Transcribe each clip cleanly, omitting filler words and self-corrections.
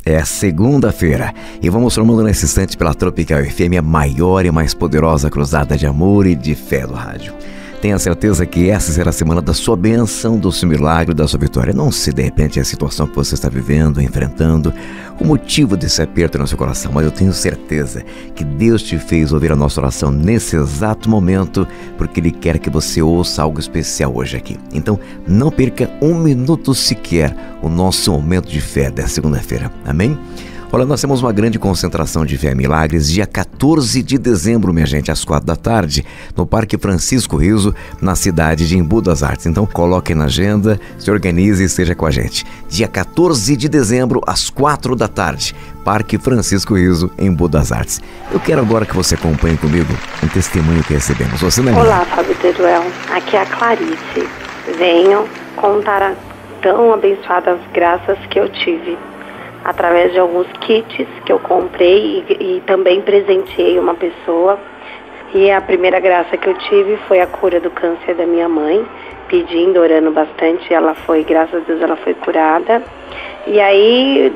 É segunda-feira e vamos formando nesse instante pela Tropical FM a maior e mais poderosa cruzada de amor e de fé do rádio. Tenha certeza que essa será a semana da sua bênção, do seu milagre, da sua vitória. Não sei de repente a situação que você está vivendo, enfrentando, o motivo desse aperto no seu coração, mas eu tenho certeza que Deus te fez ouvir a nossa oração nesse exato momento, porque Ele quer que você ouça algo especial hoje aqui. Então, não perca um minuto sequer o nosso momento de fé dessa segunda-feira. Amém? Olha, nós temos uma grande concentração de fé e milagres dia 14 de dezembro, minha gente, às 4 da tarde, no Parque Francisco Riso, na cidade de Embu das Artes. Então, coloque na agenda, se organize e esteja com a gente. Dia 14 de dezembro, às 4 da tarde, Parque Francisco Riso, em Embu das Artes. Eu quero agora que você acompanhe comigo um testemunho que recebemos. Você não é? Olá, Fábio Teruel. Aqui é a Clarice. Venho contar as tão abençoadas graças que eu tive através de alguns kits que eu comprei e também presenteei uma pessoa. E a primeira graça que eu tive foi a cura do câncer da minha mãe, pedindo, orando bastante, ela foi, graças a Deus, ela foi curada. E aí,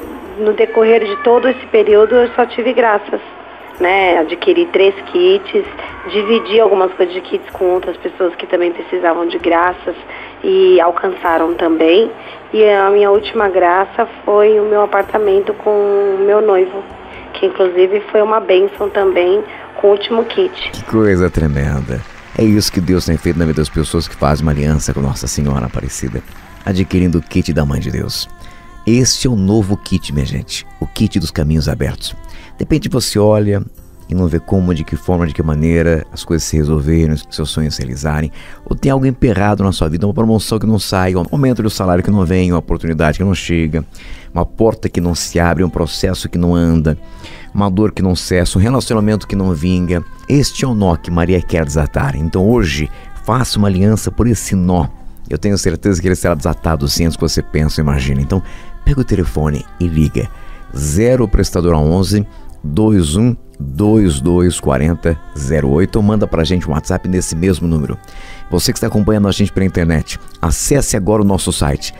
no decorrer de todo esse período, eu só tive graças, né? Adquiri 3 kits, dividi algumas coisas de kits com outras pessoas que também precisavam de graças e alcançaram também. E a minha última graça foi o meu apartamento com o meu noivo, que inclusive foi uma bênção também com o último kit. Que coisa tremenda. É isso que Deus tem feito na vida das pessoas que fazem uma aliança com Nossa Senhora Aparecida, adquirindo o kit da Mãe de Deus. Este é o novo kit, minha gente, o kit dos caminhos abertos. De repente você olha e não vê como, de que forma, de que maneira as coisas se resolverem, seus sonhos se realizarem, ou tem algo emperrado na sua vida, uma promoção que não sai, um aumento do salário que não vem, uma oportunidade que não chega, uma porta que não se abre, um processo que não anda, uma dor que não cessa, um relacionamento que não vinga. Este é o nó que Maria quer desatar. Então hoje, faça uma aliança por esse nó. Eu tenho certeza que ele será desatado sim, antes que você pense ou imagine. Então, pega o telefone e liga. 0 prestador 11 21 22 40 08 ou manda pra gente um WhatsApp nesse mesmo número. Você que está acompanhando a gente pela internet, acesse agora o nosso site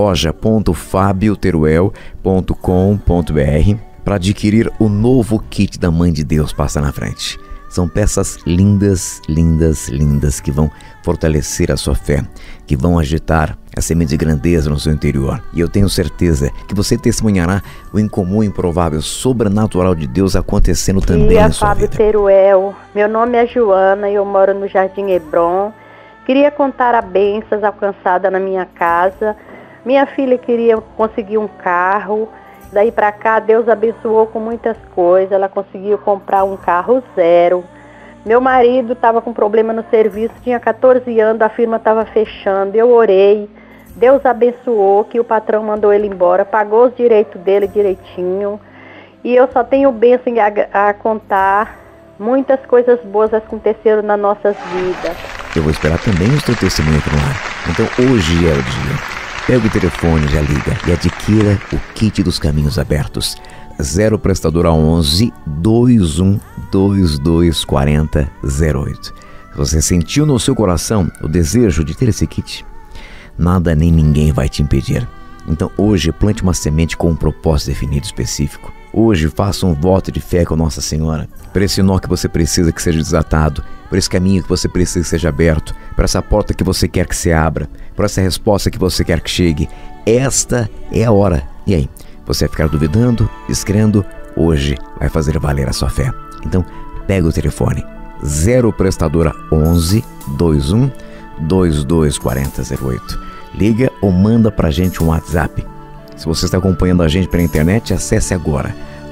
loja.fabioteruel.com.br para adquirir o novo kit da Mãe de Deus. Passa na frente. São peças lindas, lindas, lindas que vão fortalecer a sua fé, que vão agitar a semente de grandeza no seu interior. E eu tenho certeza que você testemunhará o incomum, improvável, sobrenatural de Deus acontecendo também na sua vida. Fábio Teruel, meu nome é Joana e eu moro no Jardim Hebron. Queria contar a bênçãos alcançada na minha casa. Minha filha queria conseguir um carro. Daí pra cá, Deus abençoou com muitas coisas. Ela conseguiu comprar um carro zero. Meu marido estava com problema no serviço, tinha 14 anos, a firma estava fechando. Eu orei, Deus abençoou, que o patrão mandou ele embora, pagou os direitos dele direitinho. E eu só tenho bênção a contar. Muitas coisas boas aconteceram nas nossas vidas. Eu vou esperar também o seu testemunho aqui no ar. Então hoje é o dia. Pega o telefone, já liga e adquira o kit dos caminhos abertos. 0 prestadora 11 21 22 40 08. Se você sentiu no seu coração o desejo de ter esse kit, nada nem ninguém vai te impedir. Então hoje plante uma semente com um propósito definido específico. Hoje faça um voto de fé com Nossa Senhora, por esse nó que você precisa que seja desatado, por esse caminho que você precisa que seja aberto, por essa porta que você quer que se abra, por essa resposta que você quer que chegue. Esta é a hora. E aí, você vai ficar duvidando, descrendo? Hoje vai fazer valer a sua fé. Então, pega o telefone 0 prestadora 11 21 22 40 08. Liga ou manda pra gente um WhatsApp. Se você está acompanhando a gente pela internet, acesse agora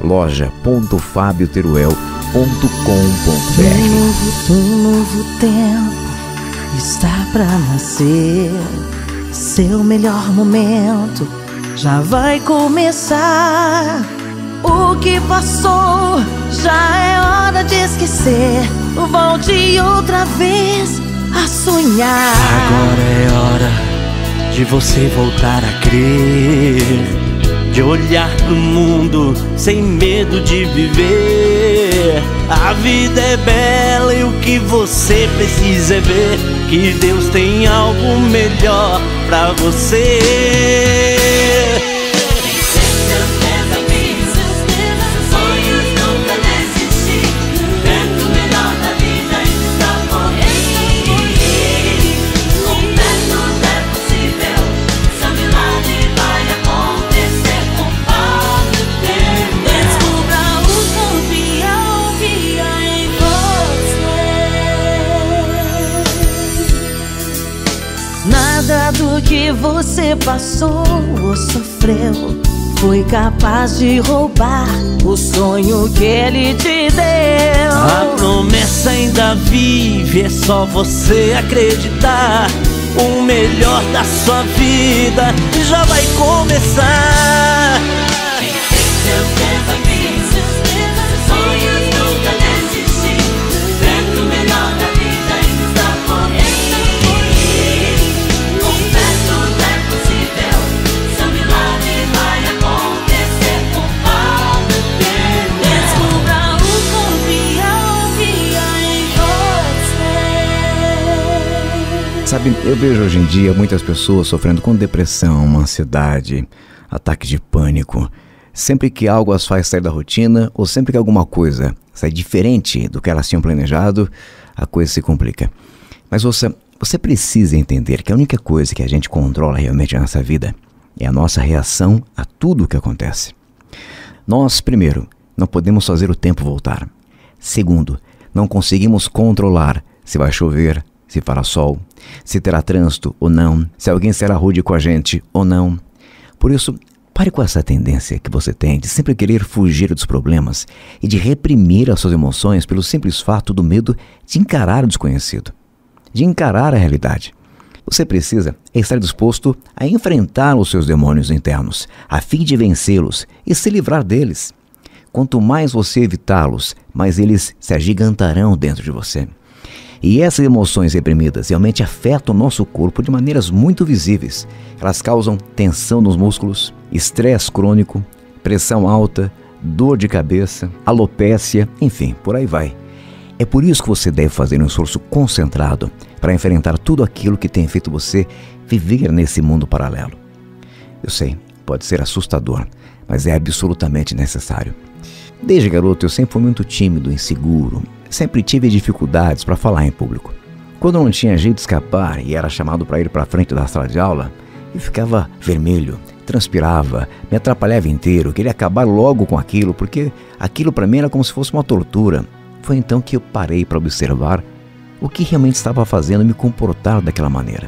loja.fabioteruel.com.br. Um novo tempo está pra nascer. Seu melhor momento já vai começar. O que passou já é hora de esquecer. Volte outra vez a sonhar. Agora é hora de você voltar a crer, de olhar pro mundo sem medo de viver. A vida é bela e o que você precisa é ver que Deus tem algo melhor pra você. Seus pés você passou ou sofreu foi capaz de roubar o sonho que ele te deu. A promessa ainda vive, é só você acreditar. O melhor da sua vida já vai começar. Seus desafios, sonhos nunca desistir. Vendo o melhor da vida ainda está por vir. Com fé tudo é possível, seu milagre vai acontecer com Paulo Deus. Descubra o campeão que há em você. Sabe, eu vejo hoje em dia muitas pessoas sofrendo com depressão, uma ansiedade, ataque de pânico. Sempre que algo as faz sair da rotina ou sempre que alguma coisa sai diferente do que elas tinham planejado, a coisa se complica. Mas você precisa entender que a única coisa que a gente controla realmente nessa vida é a nossa reação a tudo o que acontece. Nós, primeiro, não podemos fazer o tempo voltar. Segundo, não conseguimos controlar se vai chover, se fará sol, se terá trânsito ou não, se alguém será rude com a gente ou não. Por isso, pare com essa tendência que você tem de sempre querer fugir dos problemas e de reprimir as suas emoções pelo simples fato do medo de encarar o desconhecido, de encarar a realidade. Você precisa estar disposto a enfrentar os seus demônios internos, a fim de vencê-los e se livrar deles. Quanto mais você evitá-los, mais eles se agigantarão dentro de você. E essas emoções reprimidas realmente afetam o nosso corpo de maneiras muito visíveis. Elas causam tensão nos músculos, estresse crônico, pressão alta, dor de cabeça, alopécia, enfim, por aí vai. É por isso que você deve fazer um esforço concentrado para enfrentar tudo aquilo que tem feito você viver nesse mundo paralelo. Eu sei, pode ser assustador, mas é absolutamente necessário. Desde garoto eu sempre fui muito tímido, inseguro. Sempre tive dificuldades para falar em público. Quando não tinha jeito de escapar e era chamado para ir para frente da sala de aula, eu ficava vermelho, transpirava, me atrapalhava inteiro, queria acabar logo com aquilo, porque aquilo para mim era como se fosse uma tortura. Foi então que eu parei para observar o que realmente estava fazendo me comportar daquela maneira.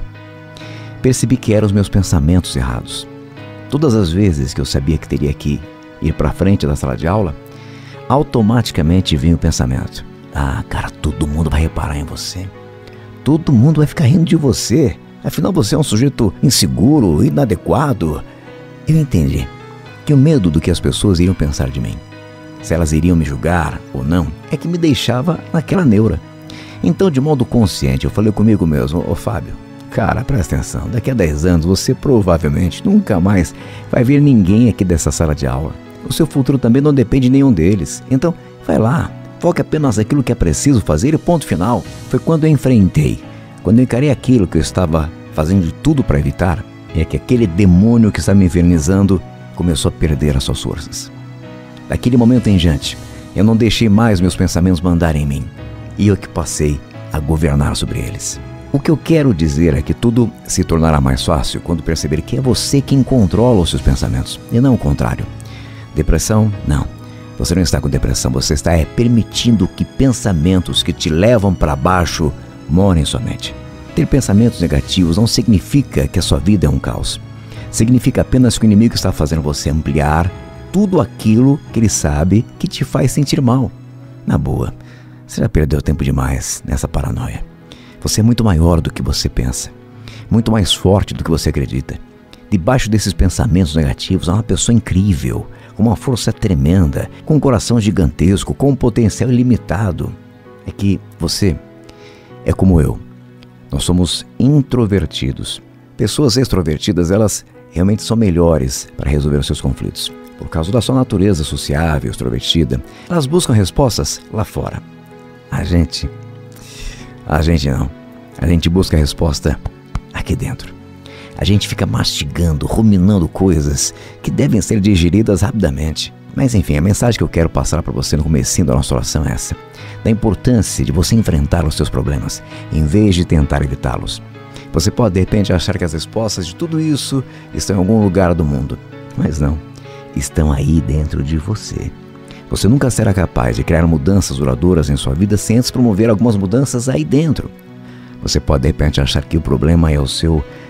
Percebi que eram os meus pensamentos errados. Todas as vezes que eu sabia que teria que ir para frente da sala de aula, automaticamente vinha o pensamento: ah, cara, todo mundo vai reparar em você. Todo mundo vai ficar rindo de você. Afinal, você é um sujeito inseguro, inadequado. Eu entendi que o medo do que as pessoas iriam pensar de mim, se elas iriam me julgar ou não, é que me deixava naquela neura. Então, de modo consciente, eu falei comigo mesmo: ô Fábio, cara, presta atenção. Daqui a 10 anos, você provavelmente nunca mais vai ver ninguém aqui dessa sala de aula. O seu futuro também não depende de nenhum deles. Então, vai lá. Foque apenas naquilo que é preciso fazer e ponto final. Foi quando eu enfrentei, quando eu encarei aquilo que eu estava fazendo de tudo para evitar, é que aquele demônio que está me infernizando começou a perder as suas forças. Daquele momento em diante, eu não deixei mais meus pensamentos mandarem em mim, e eu que passei a governar sobre eles. O que eu quero dizer é que tudo se tornará mais fácil quando perceber que é você quem controla os seus pensamentos, e não o contrário. Depressão? Não. Você não está com depressão, você está permitindo que pensamentos que te levam para baixo morem em sua mente. Ter pensamentos negativos não significa que a sua vida é um caos. Significa apenas que o inimigo está fazendo você ampliar tudo aquilo que ele sabe que te faz sentir mal. Na boa, você já perdeu tempo demais nessa paranoia. Você é muito maior do que você pensa, muito mais forte do que você acredita. Debaixo desses pensamentos negativos há uma pessoa incrível, com uma força tremenda, com um coração gigantesco, com um potencial ilimitado. É que você é como eu. Nós somos introvertidos. Pessoas extrovertidas, elas realmente são melhores para resolver os seus conflitos. Por causa da sua natureza sociável, extrovertida, elas buscam respostas lá fora. A gente não. A gente busca a resposta aqui dentro. A gente fica mastigando, ruminando coisas que devem ser digeridas rapidamente. Mas enfim, a mensagem que eu quero passar para você no comecinho da nossa oração é essa: da importância de você enfrentar os seus problemas, em vez de tentar evitá-los. Você pode de repente achar que as respostas de tudo isso estão em algum lugar do mundo, mas não, estão aí dentro de você. Você nunca será capaz de criar mudanças duradouras em sua vida sem antes promover algumas mudanças aí dentro. Você pode de repente achar que o problema é o seu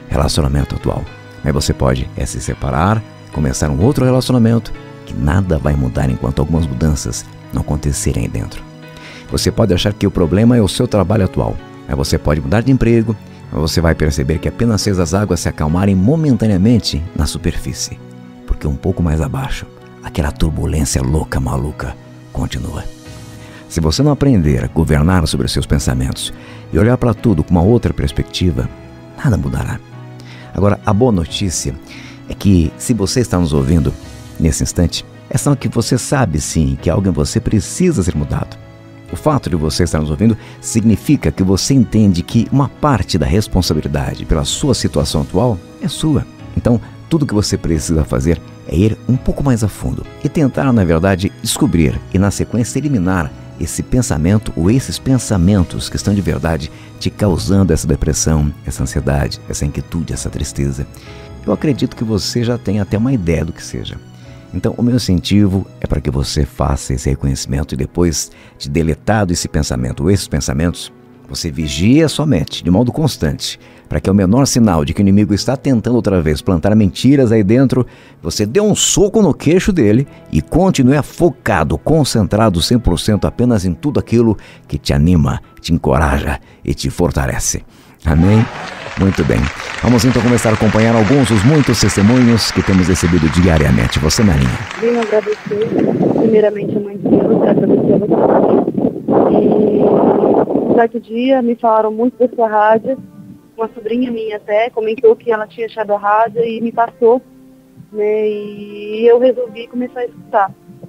relacionamento atual. Mas você pode se separar, começar um outro relacionamento, que nada vai mudar enquanto algumas mudanças não acontecerem aí dentro. Você pode achar que o problema é o seu trabalho atual, mas você pode mudar de emprego, mas você vai perceber que apenas fez as águas se acalmarem momentaneamente na superfície, porque um pouco mais abaixo, aquela turbulência louca, maluca, continua. Se você não aprender a governar sobre os seus pensamentos e olhar para tudo com uma outra perspectiva, nada mudará. Agora, a boa notícia é que, se você está nos ouvindo nesse instante, é sinal que você sabe sim que algo em você precisa ser mudado. O fato de você estar nos ouvindo significa que você entende que uma parte da responsabilidade pela sua situação atual é sua. Então, tudo que você precisa fazer é ir um pouco mais a fundo e tentar, na verdade, descobrir e, na sequência, eliminar esse pensamento ou esses pensamentos que estão de verdade te causando essa depressão, essa ansiedade, essa inquietude, essa tristeza. Eu acredito que você já tem até uma ideia do que seja. Então, o meu incentivo é para que você faça esse reconhecimento e depois de deletado esse pensamento ou esses pensamentos, você vigie a sua mente de modo constante, para que ao menor sinal de que o inimigo está tentando outra vez plantar mentiras aí dentro, você dê um soco no queixo dele e continue focado, concentrado 100% apenas em tudo aquilo que te anima, te encoraja e te fortalece. Amém? Muito bem. Vamos então começar a acompanhar alguns dos muitos testemunhos que temos recebido diariamente. Você, Marinha. Venho agradecer, primeiramente, a Mãe de Deus, agradecer a você. E certo dia me falaram muito da sua rádio. Uma sobrinha minha até comentou que ela tinha achado a rádio e me passou, né? E eu resolvi começar a escutar.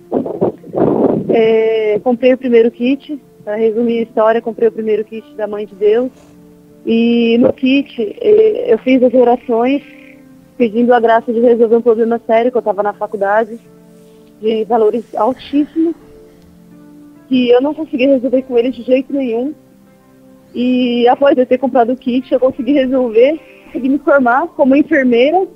Comprei o primeiro kit, para resumir a história, comprei o primeiro kit da Mãe de Deus. E no kit eu fiz as orações pedindo a graça de resolver um problema sério, que eu estava na faculdade, de valores altíssimos, que eu não consegui resolver com ele de jeito nenhum. E após eu ter comprado o kit, eu consegui resolver, consegui me formar como enfermeira.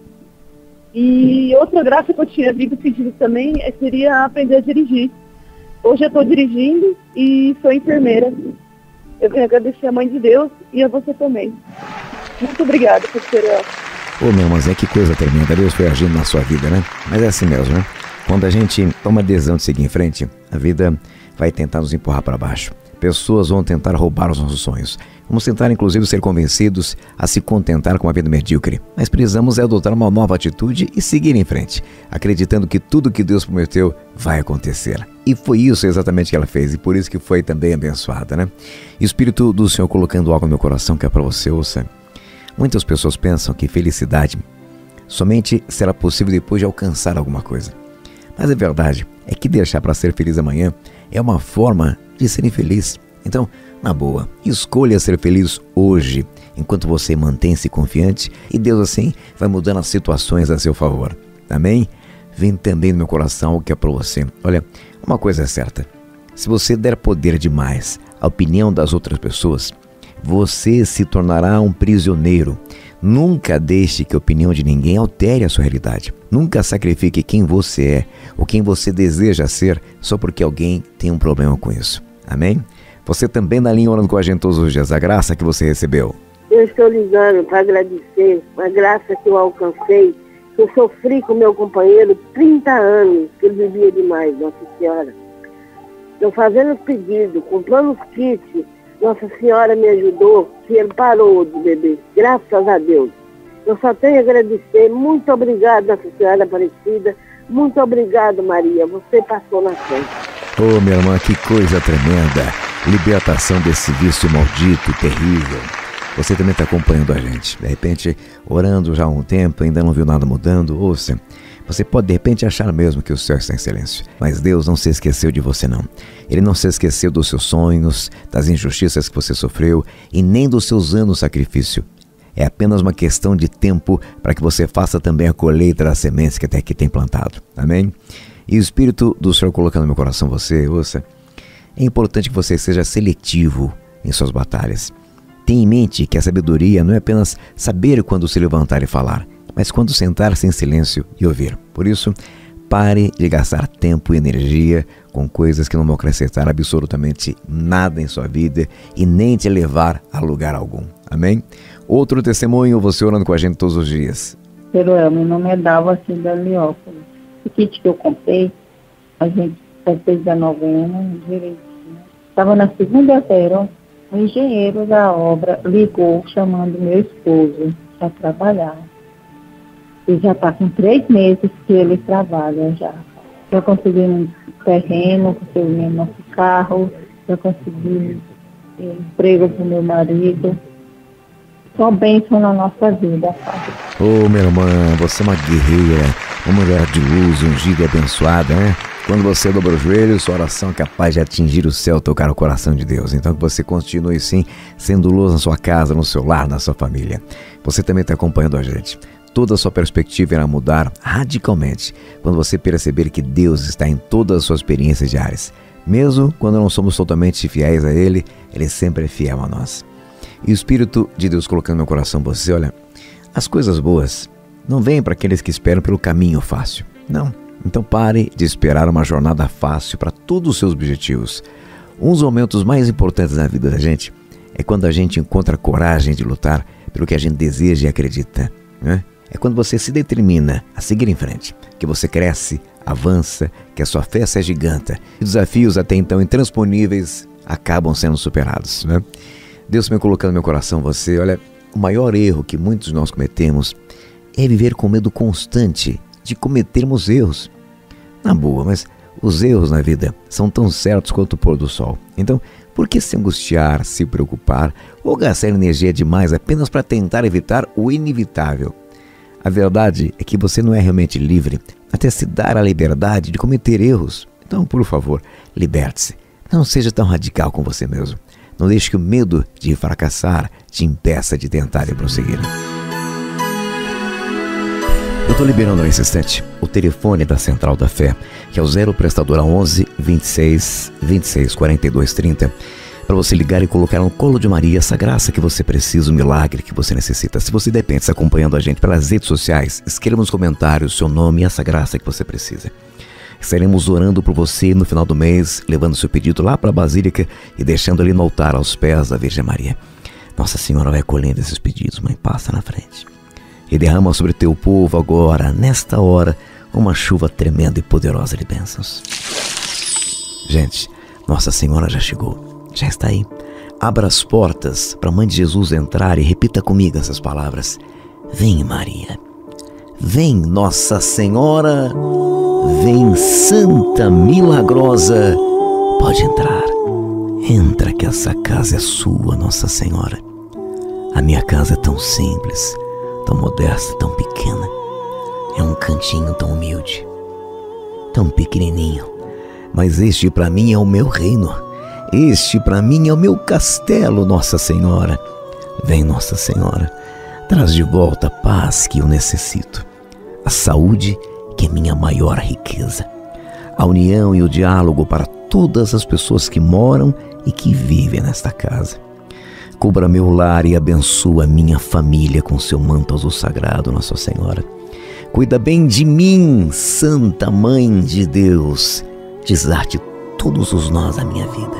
E outra graça que eu tinha vindo pedindo também seria aprender a dirigir. Hoje eu estou dirigindo e sou enfermeira. Eu quero agradecer a Mãe de Deus e a você também. Muito obrigada por ter... Ô, meu irmão, que coisa tremenda. Deus foi agindo na sua vida, né? Mas é assim mesmo, né? Quando a gente toma a decisão de seguir em frente, a vida vai tentar nos empurrar para baixo. Pessoas vão tentar roubar os nossos sonhos. Vamos tentar, inclusive, ser convencidos a se contentar com uma vida medíocre. Mas precisamos adotar uma nova atitude e seguir em frente, acreditando que tudo que Deus prometeu vai acontecer. E foi isso exatamente que ela fez, e por isso que foi também abençoada, né? E o Espírito do Senhor colocando algo no meu coração que é para você, ouça. Muitas pessoas pensam que felicidade somente será possível depois de alcançar alguma coisa. Mas a verdade é que deixar para ser feliz amanhã é uma forma de ser infeliz. Então, na boa, escolha ser feliz hoje, enquanto você mantém-se confiante, e Deus assim vai mudando as situações a seu favor. Amém? Vem também no meu coração o que é para você. Olha, uma coisa é certa. Se você der poder demais à opinião das outras pessoas, você se tornará um prisioneiro. Nunca deixe que a opinião de ninguém altere a sua realidade. Nunca sacrifique quem você é ou quem você deseja ser só porque alguém tem um problema com isso. Amém? Você também na linha orando com a gente todos os dias. A graça que você recebeu. Eu estou ligando para agradecer a graça que eu alcancei. Eu sofri com meu companheiro 30 anos, que ele vivia demais, Nossa Senhora. Eu fazendo os pedidos, comprando os kits, Nossa Senhora me ajudou, que ele parou de beber. Graças a Deus. Eu só tenho a agradecer. Muito obrigada, Nossa Senhora Aparecida. Muito obrigado, Maria. Você passou na frente. Ô, minha irmã, que coisa tremenda. Libertação desse vício maldito, terrível. Você também está acompanhando a gente. De repente, orando já há um tempo, ainda não viu nada mudando. Ouça, você pode de repente achar mesmo que o céu está em silêncio. Mas Deus não se esqueceu de você, não. Ele não se esqueceu dos seus sonhos, das injustiças que você sofreu e nem dos seus anos de sacrifício. É apenas uma questão de tempo para que você faça também a colheita das sementes que até aqui tem plantado. Amém? E o Espírito do Senhor colocando no meu coração você, ouça, é importante que você seja seletivo em suas batalhas. Tenha em mente que a sabedoria não é apenas saber quando se levantar e falar, mas quando sentar-se em silêncio e ouvir. Por isso, pare de gastar tempo e energia com coisas que não vão acrescentar absolutamente nada em sua vida e nem te levar a lugar algum. Amém? Outro testemunho, você orando com a gente todos os dias. Peruel, meu nome é Dalva, assim, da Heliópolis. O kit que eu comprei, a gente fez 19 anos, direitinho. Estava na segunda-feira, o engenheiro da obra ligou chamando meu esposo para trabalhar. E já está com 3 meses que ele trabalha já. Já consegui um terreno, consegui nosso carro, já consegui emprego para o meu marido. Só bênção na nossa vida, Pai. Ô, minha irmã, você é uma guerreira, uma mulher de luz, ungida e abençoada, né? Quando você dobra os joelhos, sua oração é capaz de atingir o céu, tocar o coração de Deus. Então que você continue sim, sendo luz na sua casa, no seu lar, na sua família. Você também está acompanhando a gente. Toda a sua perspectiva irá mudar radicalmente quando você perceber que Deus está em todas as suas experiências diárias. Mesmo quando não somos totalmente fiéis a Ele, Ele sempre é fiel a nós. E o Espírito de Deus colocando no meu coração você, olha, as coisas boas não vêm para aqueles que esperam pelo caminho fácil. Não. Então pare de esperar uma jornada fácil para todos os seus objetivos. Um dos momentos mais importantes na vida da gente é quando a gente encontra coragem de lutar pelo que a gente deseja e acredita, né? É quando você se determina a seguir em frente, que você cresce, avança, que a sua fé se agiganta. E desafios até então intransponíveis acabam sendo superados, né? Deus me colocando no meu coração você, olha, o maior erro que muitos de nós cometemos é viver com medo constante de cometermos erros. Na boa, mas os erros na vida são tão certos quanto o pôr do sol. Então, por que se angustiar, se preocupar ou gastar energia demais apenas para tentar evitar o inevitável? A verdade é que você não é realmente livre até se dar a liberdade de cometer erros. Então, por favor, liberte-se. Não seja tão radical com você mesmo. Não deixe que o medo de fracassar te impeça de tentar e prosseguir. Eu estou liberando nesse instante o telefone da Central da Fé, que é o 0 prestadora 11 26 26 42 30, para você ligar e colocar no colo de Maria essa graça que você precisa, o milagre que você necessita. Se você depende, está acompanhando a gente pelas redes sociais, escreva nos comentários o seu nome e essa graça que você precisa. Estaremos orando por você no final do mês, levando seu pedido lá para a Basílica e deixando ali no altar aos pés da Virgem Maria. Nossa Senhora vai colhendo esses pedidos, Mãe, passa na frente. E derrama sobre teu povo agora, nesta hora, uma chuva tremenda e poderosa de bênçãos. Gente, Nossa Senhora já chegou, já está aí. Abra as portas para a Mãe de Jesus entrar e repita comigo essas palavras. Vem, Maria. Vem, Nossa Senhora. Vem, Santa Milagrosa. Pode entrar. Entra que essa casa é sua, Nossa Senhora. A minha casa é tão simples, tão modesta, tão pequena. É um cantinho tão humilde, tão pequenininho. Mas este para mim é o meu reino. Este para mim é o meu castelo, Nossa Senhora. Vem, Nossa Senhora. Traz de volta a paz que eu necessito. A saúde que é minha maior riqueza. A união e o diálogo para todas as pessoas que moram e que vivem nesta casa. Cubra meu lar e abençoa minha família com seu manto azul sagrado, Nossa Senhora. Cuida bem de mim, Santa Mãe de Deus. Desate todos os nós da minha vida.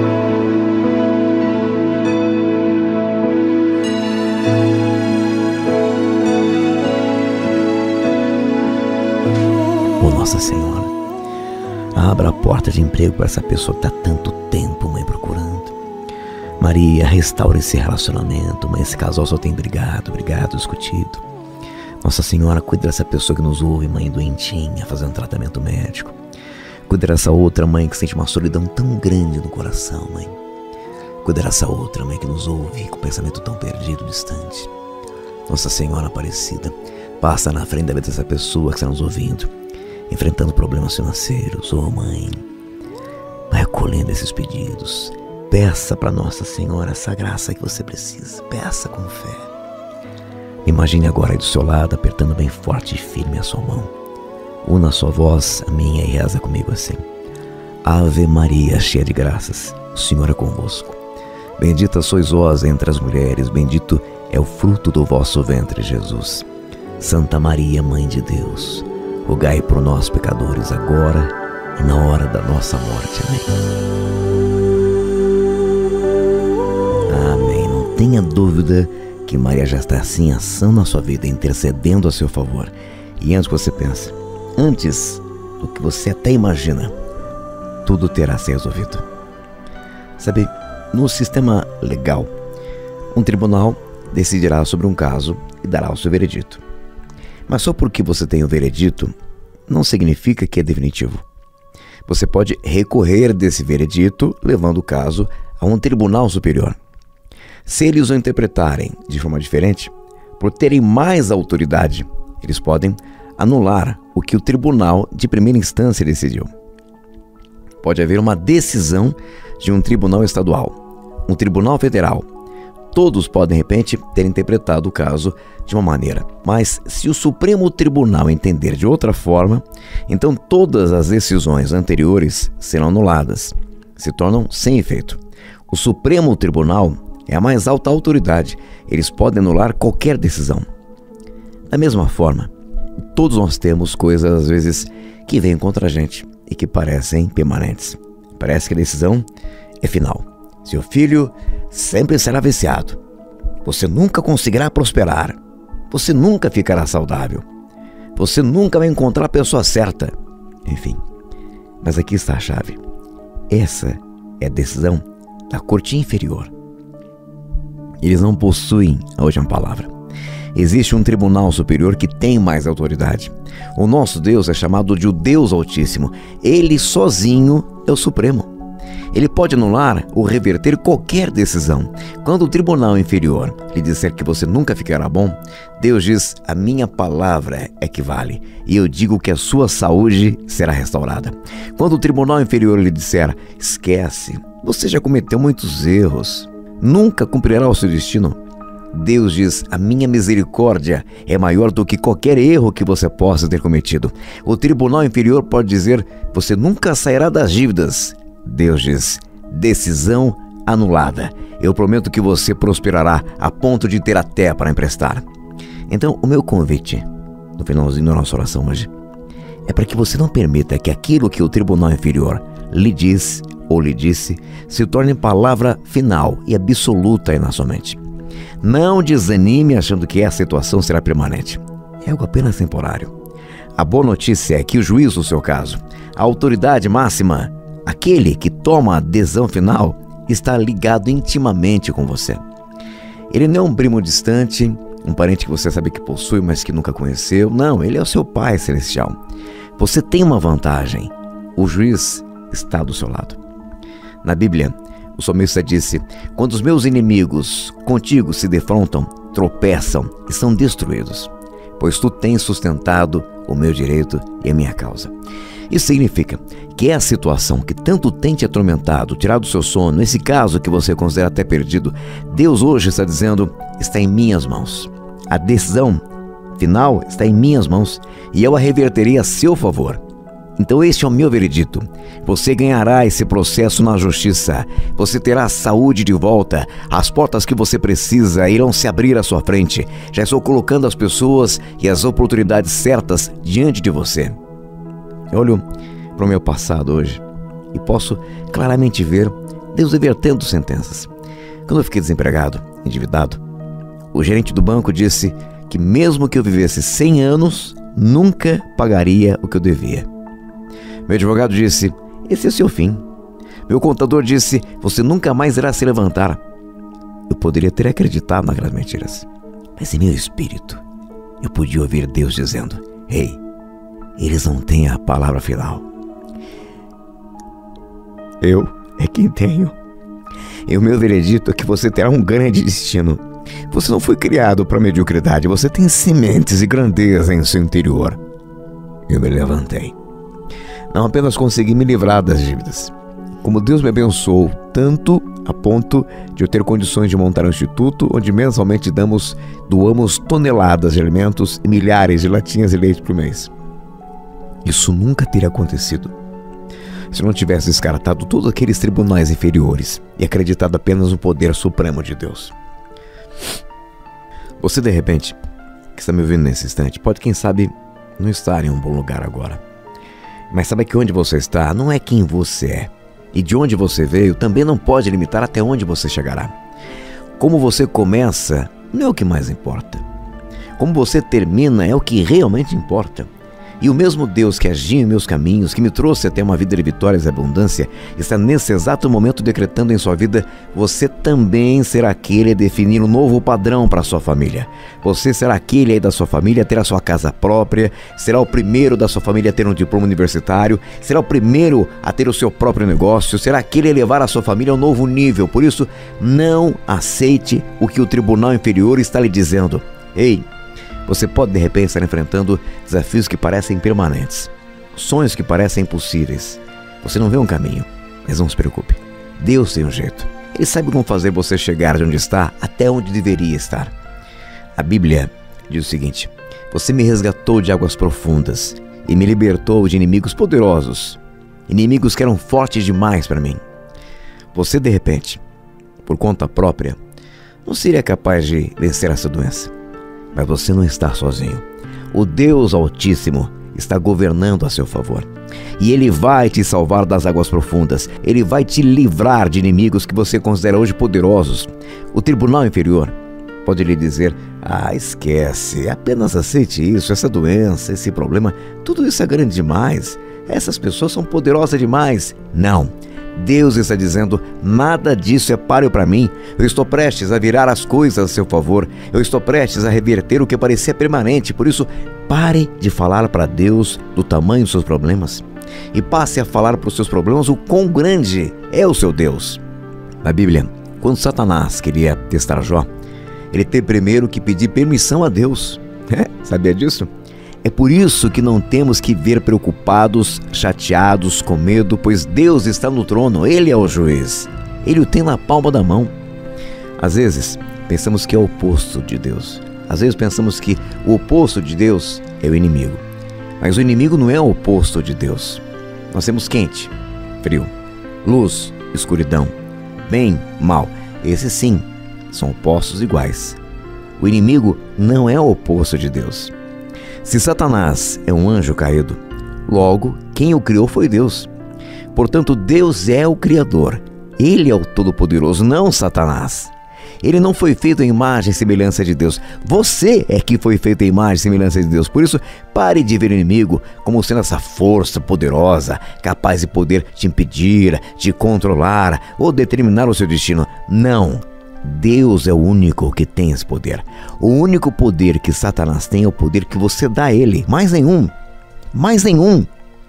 Oh, Nossa Senhora, abra a porta de emprego para essa pessoa que está tanto tempo, Mãe, procurando. Maria, restaura esse relacionamento, Mãe, esse casal só tem brigado, discutido. Nossa Senhora, cuida dessa pessoa que nos ouve, Mãe, doentinha, fazendo tratamento médico. Cuida dessa outra, Mãe, que sente uma solidão tão grande no coração, Mãe. Cuida dessa outra, Mãe, que nos ouve com o pensamento tão perdido, distante. Nossa Senhora Aparecida, passa na frente da vida dessa pessoa que está nos ouvindo, enfrentando problemas financeiros. Oh, Mãe, vai acolhendo esses pedidos. Peça para Nossa Senhora essa graça que você precisa. Peça com fé. Imagine agora aí do seu lado, apertando bem forte e firme a sua mão. Una a sua voz a minha e reza comigo assim. Ave Maria, cheia de graças, o Senhor é convosco. Bendita sois vós entre as mulheres, bendito é o fruto do vosso ventre, Jesus. Santa Maria, Mãe de Deus, rogai por nós, pecadores, agora e na hora da nossa morte. Amém. Amém. Não tenha dúvida que Maria já está assim em ação na sua vida, intercedendo a seu favor. E antes que você pense, antes do que você até imagina, tudo terá se resolvido. Sabe, no sistema legal, um tribunal decidirá sobre um caso e dará o seu veredito. Mas só porque você tem o veredito, não significa que é definitivo. Você pode recorrer desse veredito, levando o caso a um tribunal superior. Se eles o interpretarem de forma diferente, por terem mais autoridade, eles podem anular o que o tribunal de primeira instância decidiu. Pode haver uma decisão de um tribunal estadual, um tribunal federal. Todos podem, de repente, ter interpretado o caso de uma maneira. Mas se o Supremo Tribunal entender de outra forma, então todas as decisões anteriores serão anuladas, se tornam sem efeito. O Supremo Tribunal é a mais alta autoridade. Eles podem anular qualquer decisão. Da mesma forma, todos nós temos coisas, às vezes, que vêm contra a gente e que parecem permanentes. Parece que a decisão é final. Seu filho sempre será viciado. Você nunca conseguirá prosperar. Você nunca ficará saudável. Você nunca vai encontrar a pessoa certa. Enfim, mas aqui está a chave. Essa é a decisão da corte inferior. Eles não possuem a última palavra. Existe um tribunal superior que tem mais autoridade. O nosso Deus é chamado de o Deus Altíssimo. Ele sozinho é o Supremo. Ele pode anular ou reverter qualquer decisão. Quando o tribunal inferior lhe disser que você nunca ficará bom, Deus diz: a minha palavra é que vale, e eu digo que a sua saúde será restaurada. Quando o tribunal inferior lhe disser: esquece, você já cometeu muitos erros, nunca cumprirá o seu destino, Deus diz: a minha misericórdia é maior do que qualquer erro que você possa ter cometido. O tribunal inferior pode dizer: você nunca sairá das dívidas. Deus diz: decisão anulada. Eu prometo que você prosperará a ponto de ter até para emprestar. Então, o meu convite, no finalzinho da nossa oração hoje, é para que você não permita que aquilo que o tribunal inferior lhe diz ou lhe disse se torne palavra final e absoluta na sua mente. Não desanime achando que essa situação será permanente. É algo apenas temporário. A boa notícia é que o juiz do seu caso, a autoridade máxima, aquele que toma a decisão final, está ligado intimamente com você. Ele não é um primo distante, um parente que você sabe que possui, mas que nunca conheceu. Não, ele é o seu Pai Celestial. Você tem uma vantagem. O juiz está do seu lado. Na Bíblia, o salmista disse: quando os meus inimigos contigo se defrontam, tropeçam e são destruídos, pois tu tens sustentado o meu direito e a minha causa. Isso significa que é a situação que tanto tem te atormentado, tirado o seu sono, nesse caso que você considera até perdido, Deus hoje está dizendo: está em minhas mãos. A decisão final está em minhas mãos e eu a reverterei a seu favor. Então este é o meu veredito. Você ganhará esse processo na justiça. Você terá a saúde de volta. As portas que você precisa irão se abrir à sua frente. Já estou colocando as pessoas e as oportunidades certas diante de você. Eu olho para o meu passado hoje e posso claramente ver Deus revertendo sentenças. Quando eu fiquei desempregado, endividado, o gerente do banco disse que mesmo que eu vivesse 100 anos, nunca pagaria o que eu devia. Meu advogado disse: esse é o seu fim. Meu contador disse: você nunca mais irá se levantar. Eu poderia ter acreditado naquelas mentiras, mas em meu espírito eu podia ouvir Deus dizendo: ei, eles não têm a palavra final. Eu é quem tenho. E o meu veredito é que você terá um grande destino. Você não foi criado para mediocridade. Você tem sementes e grandeza em seu interior. Eu me levantei. Não apenas consegui me livrar das dívidas, como Deus me abençoou tanto a ponto de eu ter condições de montar um instituto onde mensalmente doamos toneladas de alimentos e milhares de latinhas de leite por mês. Isso nunca teria acontecido se eu não tivesse descartado todos aqueles tribunais inferiores e acreditado apenas no poder supremo de Deus. Você, de repente, que está me ouvindo nesse instante, pode, quem sabe, não estar em um bom lugar agora. Mas sabe que onde você está não é quem você é. E de onde você veio também não pode limitar até onde você chegará. Como você começa não é o que mais importa. Como você termina é o que realmente importa. E o mesmo Deus que agiu em meus caminhos, que me trouxe até uma vida de vitórias e abundância, está nesse exato momento decretando em sua vida: você também será aquele a definir um novo padrão para a sua família. Você será aquele aí da sua família a ter a sua casa própria, será o primeiro da sua família a ter um diploma universitário, será o primeiro a ter o seu próprio negócio, será aquele a levar a sua família a um novo nível. Por isso, não aceite o que o tribunal inferior está lhe dizendo. Ei, você pode de repente estar enfrentando desafios que parecem permanentes, sonhos que parecem impossíveis. Você não vê um caminho, mas não se preocupe. Deus tem um jeito. Ele sabe como fazer você chegar de onde está até onde deveria estar. A Bíblia diz o seguinte: você me resgatou de águas profundas e me libertou de inimigos poderosos, inimigos que eram fortes demais para mim. Você de repente, por conta própria, não seria capaz de vencer essa doença. Mas você não está sozinho. O Deus Altíssimo está governando a seu favor. E Ele vai te salvar das águas profundas. Ele vai te livrar de inimigos que você considera hoje poderosos. O tribunal inferior pode lhe dizer: esquece, apenas aceite isso, essa doença, esse problema, tudo isso é grande demais. Essas pessoas são poderosas demais. Não. Deus está dizendo: nada disso é páreo para mim. Eu estou prestes a virar as coisas a seu favor. Eu estou prestes a reverter o que parecia permanente. Por isso, pare de falar para Deus do tamanho dos seus problemas e passe a falar para os seus problemas o quão grande é o seu Deus. Na Bíblia, quando Satanás queria testar Jó, ele teve primeiro que pedir permissão a Deus. Sabia disso? É por isso que não temos que ver preocupados, chateados, com medo, pois Deus está no trono, Ele é o juiz. Ele o tem na palma da mão. Às vezes, pensamos que é o oposto de Deus. Às vezes pensamos que o oposto de Deus é o inimigo. Mas o inimigo não é o oposto de Deus. Nós temos quente, frio, luz, escuridão, bem, mal. Esses sim, são opostos iguais. O inimigo não é o oposto de Deus. Se Satanás é um anjo caído, logo quem o criou foi Deus. Portanto, Deus é o Criador. Ele é o Todo-Poderoso, não Satanás. Ele não foi feito em imagem e semelhança de Deus. Você é que foi feito em imagem e semelhança de Deus. Por isso, pare de ver o inimigo como sendo essa força poderosa, capaz de poder te impedir, te controlar ou determinar o seu destino. Não. Deus é o único que tem esse poder. O único poder que Satanás tem é o poder que você dá a ele. Mais nenhum. Mais nenhum.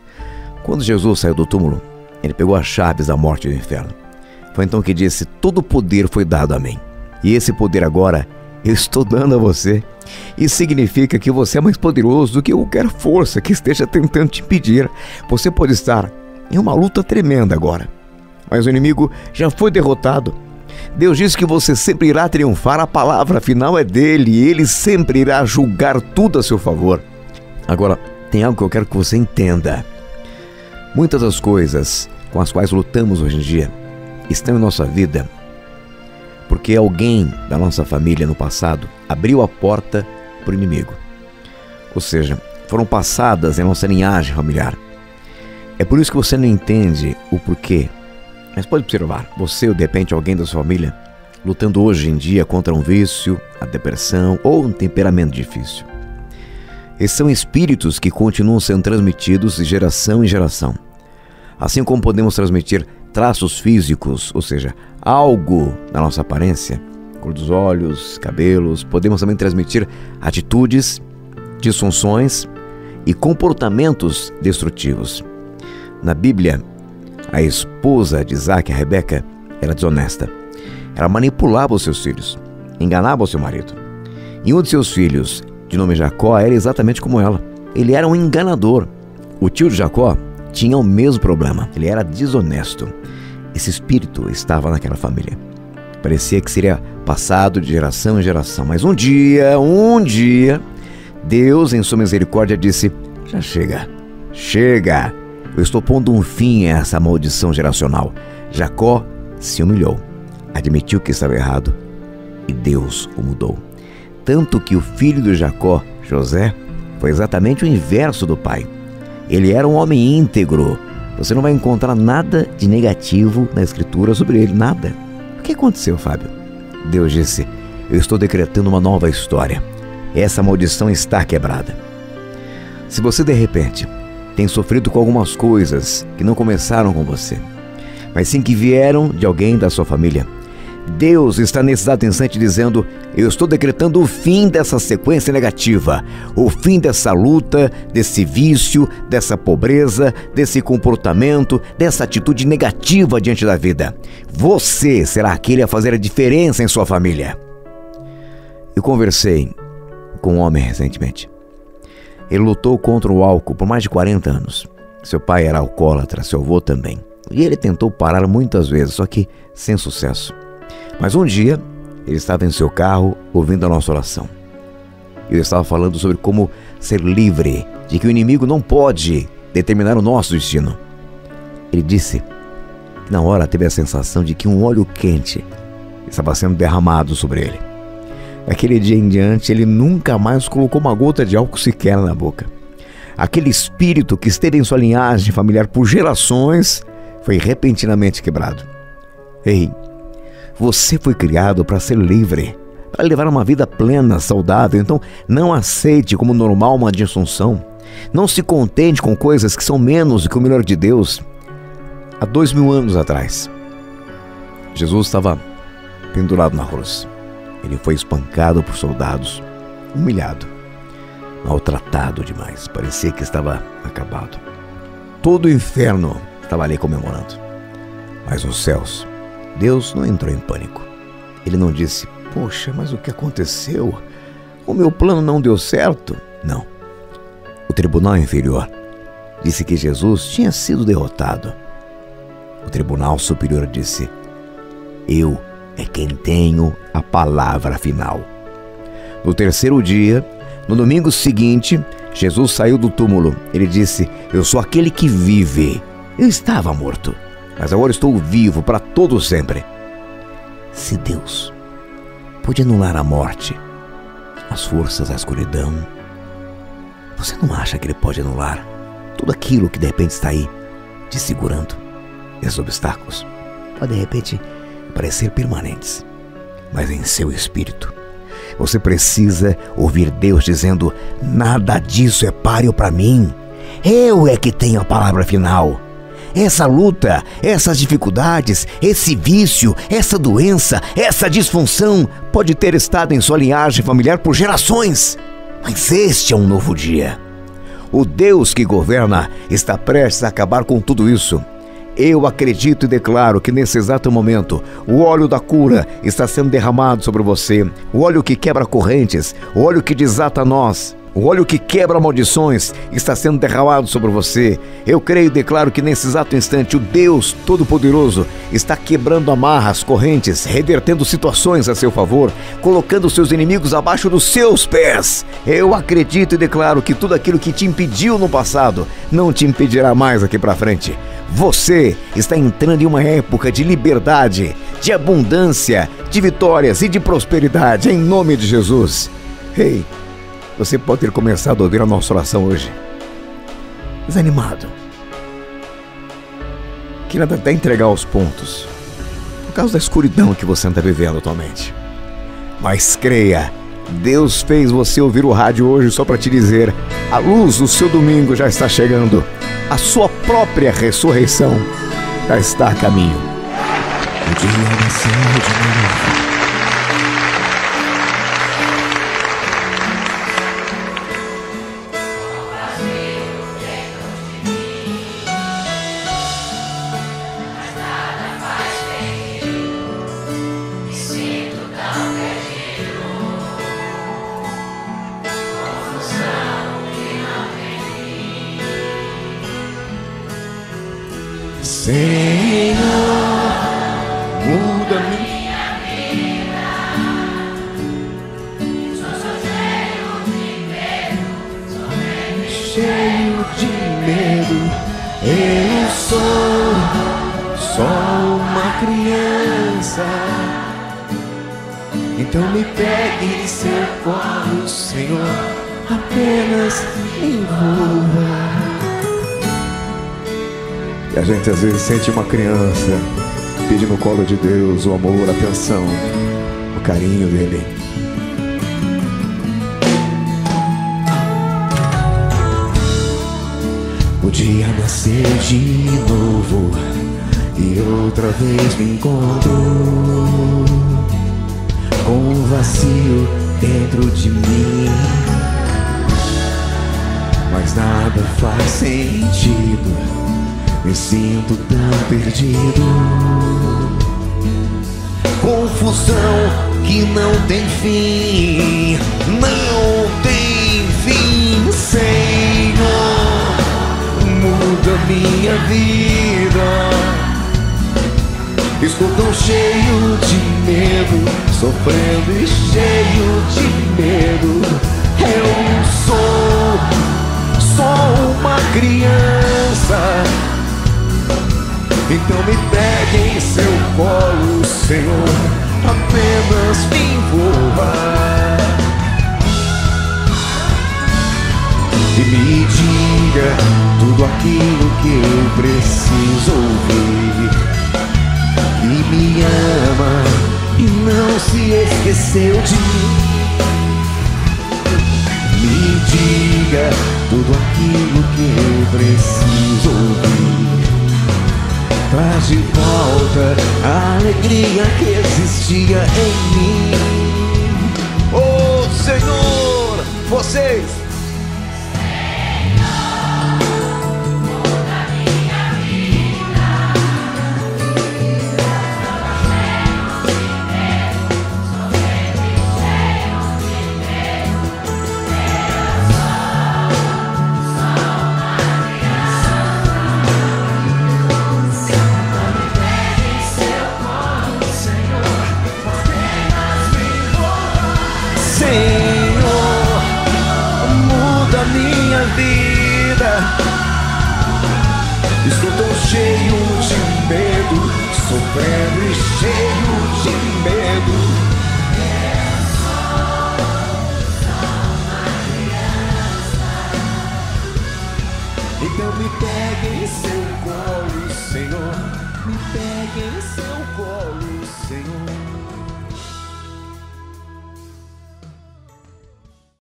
Quando Jesus saiu do túmulo, ele pegou as chaves da morte e do inferno. Foi então que disse: todo o poder foi dado a mim. E esse poder agora eu estou dando a você. Isso significa que você é mais poderoso do que qualquer força que esteja tentando te impedir. Você pode estar em uma luta tremenda agora, mas o inimigo já foi derrotado. Deus diz que você sempre irá triunfar, a palavra final é dele e ele sempre irá julgar tudo a seu favor. Agora, tem algo que eu quero que você entenda. Muitas das coisas com as quais lutamos hoje em dia estão em nossa vida porque alguém da nossa família no passado abriu a porta para o inimigo. Ou seja, foram passadas em nossa linhagem familiar. É por isso que você não entende o porquê. Mas pode observar, você ou de repente alguém da sua família lutando hoje em dia contra um vício, a depressão ou um temperamento difícil. Esses são espíritos que continuam sendo transmitidos de geração em geração. Assim como podemos transmitir traços físicos, ou seja, algo na nossa aparência, cor dos olhos, cabelos, podemos também transmitir atitudes, disfunções e comportamentos destrutivos. Na Bíblia, a esposa de Isaac, a Rebeca, era desonesta. Ela manipulava os seus filhos, enganava o seu marido. E um de seus filhos, de nome Jacó, era exatamente como ela. Ele era um enganador. O tio de Jacó tinha o mesmo problema. Ele era desonesto. Esse espírito estava naquela família. Parecia que seria passado de geração em geração. Mas um dia, Deus, em sua misericórdia, disse: já chega, chega. Eu estou pondo um fim a essa maldição geracional. Jacó se humilhou, admitiu que estava errado e Deus o mudou. Tanto que o filho de Jacó, José, foi exatamente o inverso do pai. Ele era um homem íntegro. Você não vai encontrar nada de negativo na escritura sobre ele, nada. O que aconteceu, Fábio? Deus disse: eu estou decretando uma nova história. Essa maldição está quebrada. Se você de repente tem sofrido com algumas coisas que não começaram com você, mas sim que vieram de alguém da sua família, Deus está nesse exato instante dizendo: eu estou decretando o fim dessa sequência negativa, o fim dessa luta, desse vício, dessa pobreza, desse comportamento, dessa atitude negativa diante da vida. Você será aquele a fazer a diferença em sua família. Eu conversei com um homem recentemente. Ele lutou contra o álcool por mais de 40 anos. Seu pai era alcoólatra, seu avô também. E ele tentou parar muitas vezes, só que sem sucesso. Mas um dia, ele estava em seu carro ouvindo a nossa oração. Eu estava falando sobre como ser livre, de que o inimigo não pode determinar o nosso destino. Ele disse que na hora teve a sensação de que um óleo quente estava sendo derramado sobre ele. Daquele dia em diante, ele nunca mais colocou uma gota de álcool sequer na boca. Aquele espírito que esteve em sua linhagem familiar por gerações foi repentinamente quebrado. Ei, você foi criado para ser livre, para levar uma vida plena, saudável. Então não aceite como normal uma disfunção. Não se contente com coisas que são menos do que o melhor de Deus. Há 2000 anos atrás, Jesus estava pendurado na cruz. Ele foi espancado por soldados, humilhado, maltratado demais. Parecia que estava acabado. Todo o inferno estava ali comemorando. Mas nos céus, Deus não entrou em pânico. Ele não disse: poxa, mas o que aconteceu? O meu plano não deu certo. Não. O tribunal inferior disse que Jesus tinha sido derrotado. O tribunal superior disse: eu é quem tenho a palavra final. No terceiro dia, no domingo seguinte, Jesus saiu do túmulo. Ele disse: eu sou aquele que vive. Eu estava morto, mas agora estou vivo para todo sempre. Se Deus pode anular a morte, as forças da escuridão, você não acha que Ele pode anular tudo aquilo que de repente está aí te segurando? Esses obstáculos podem de repente parecer permanentes, mas em seu espírito você precisa ouvir Deus dizendo: nada disso é páreo para mim. Eu é que tenho a palavra final. Essa luta, essas dificuldades, esse vício, essa doença, essa disfunção pode ter estado em sua linhagem familiar por gerações, mas este é um novo dia. O Deus que governa está prestes a acabar com tudo isso. Eu acredito e declaro que nesse exato momento o óleo da cura está sendo derramado sobre você. O óleo que quebra correntes, o óleo que desata nós, o óleo que quebra maldições está sendo derramado sobre você. Eu creio e declaro que nesse exato instante o Deus Todo-Poderoso está quebrando amarras, correntes, revertendo situações a seu favor, colocando seus inimigos abaixo dos seus pés. Eu acredito e declaro que tudo aquilo que te impediu no passado não te impedirá mais aqui para frente. Você está entrando em uma época de liberdade, de abundância, de vitórias e de prosperidade, em nome de Jesus. Ei, você pode ter começado a ouvir a nossa oração hoje desanimado, querendo até entregar os pontos, por causa da escuridão que você anda vivendo atualmente. Mas creia, Deus fez você ouvir o rádio hoje só para te dizer: a luz do seu domingo já está chegando. A sua própria ressurreição já está a caminho. O dia nasceu de novo. Senhor, muda minha vida. Sou cheio de medo. Eu sou só uma criança. Então me pegue em seu colo, Senhor, apenas me envolva. E a gente às vezes sente uma criança pedindo no colo de Deus o amor, a atenção, o carinho dele. Podia nascer de novo e outra vez me encontro com um vazio dentro de mim, mas nada faz sentido, me sinto tão perdido. Confusão que não tem fim, não tem fim, Senhor. Muda minha vida. Estou tão cheio de medo, sofrendo e cheio de medo. Eu sou só uma criança. Então me pegue em seu colo, Senhor, apenas me envolva e me diga tudo aquilo que eu preciso ouvir. E me ama e não se esqueceu de mim. Me diga tudo aquilo que eu preciso ouvir. Traz de volta a alegria que existia em mim. Oh Senhor, vocês cheio de medo, sofrendo e cheio de medo. Então me pegue em seu colo, Senhor, me pegue em seu colo, Senhor.